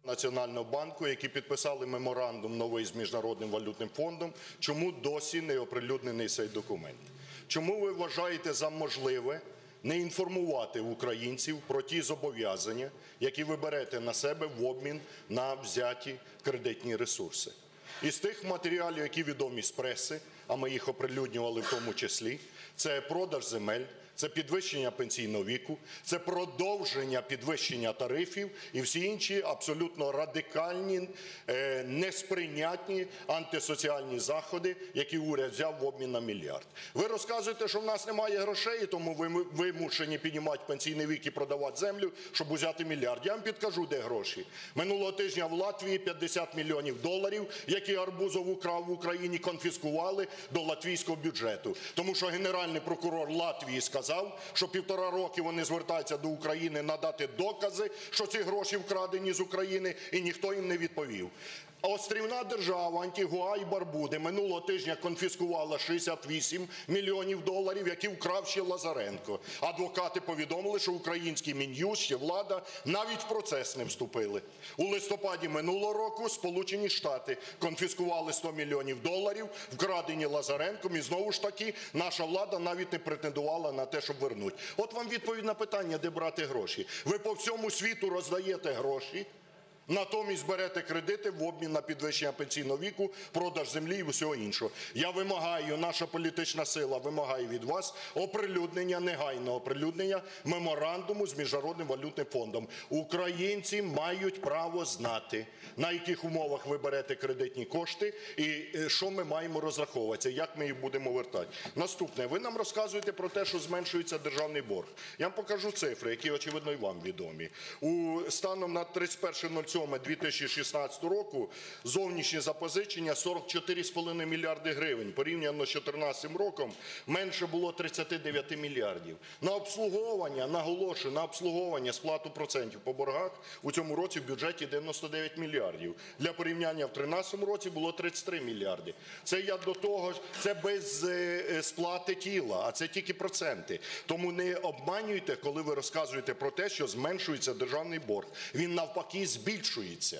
Національного банку, які підписали меморандум новий з Міжнародним валютним фондом, чому досі не оприлюднений цей документ? Чому ви вважаєте за можливе не інформувати українців про ті зобов'язання, які ви берете на себе в обмін на взяті кредитні ресурси? Із тих матеріалів, які відомі з преси, а ми їх оприлюднювали в тому числі, це продаж земель, це підвищення пенсійного віку, це продовження підвищення тарифів і всі інші абсолютно радикальні, несприйнятні антисоціальні заходи, які уряд взяв в обмін на мільярд. Ви розказуєте, що в нас немає грошей, тому ви вимушені піднімати пенсійний вік і продавати землю, щоб взяти мільярд. Я вам підкажу, де гроші. Минулого тижня в Латвії 50 мільйонів доларів, які Арбузов украв в Україні, конфіскували до латвійського бюджету. Тому що генеральний прокурор Латвії сказав, що 1,5 роки вони звертаються до України надати докази, що ці гроші вкрадені з України, і ніхто їм не відповів. Острівна держава Антигуа і Барбуди минулого тижня конфіскувала 68 мільйонів доларів, які вкрав ще Лазаренко. Адвокати повідомили, що український Мін'юст, ще влада, навіть в процес не вступили. У листопаді минулого року Сполучені Штати конфіскували 100 мільйонів доларів, вкрадені Лазаренком, і знову ж таки наша влада навіть не претендувала на те, щоб вернути. От вам відповідь на питання, де брати гроші. Ви по всьому світу роздаєте гроші, натомість берете кредити в обмін на підвищення пенсійного віку, продаж землі і всього іншого. Я вимагаю, наша політична сила вимагає від вас оприлюднення, негайного оприлюднення меморандуму з Міжнародним валютним фондом. Українці мають право знати, на яких умовах ви берете кредитні кошти і що ми маємо розраховуватися, як ми їх будемо вертати. Наступне. Ви нам розказуєте про те, що зменшується державний борг. Я вам покажу цифри, які, очевидно, і вам відомі. Станом на 31.07.2016 року зовнішні запозичення 44,5 мільярди гривень. Порівняно з 2014 роком менше було 39 мільярдів. На обслуговування, наголошую, на обслуговування, сплату процентів по боргах у цьому році в бюджеті 99 мільярдів. Для порівняння в 2013 році було 33 мільярди. Це я до того, це без сплати тіла, а це тільки проценти. Тому не обманюйте, коли ви розказуєте про те, що зменшується державний борг. Він навпаки збільшується.